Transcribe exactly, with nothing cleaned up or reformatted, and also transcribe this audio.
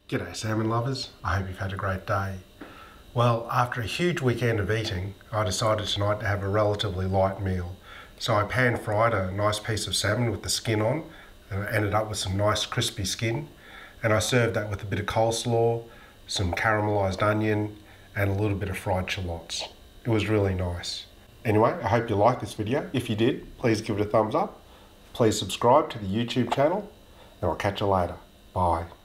G'day salmon lovers, I hope you've had a great day. Well, after a huge weekend of eating, I decided tonight to have a relatively light meal. So I pan-fried a nice piece of salmon with the skin on, and I ended up with some nice crispy skin. And I served that with a bit of coleslaw, some caramelised onion, and a little bit of fried shallots. It was really nice. Anyway, I hope you liked this video. If you did, please give it a thumbs up. Please subscribe to the YouTube channel, and I'll catch you later. Bye.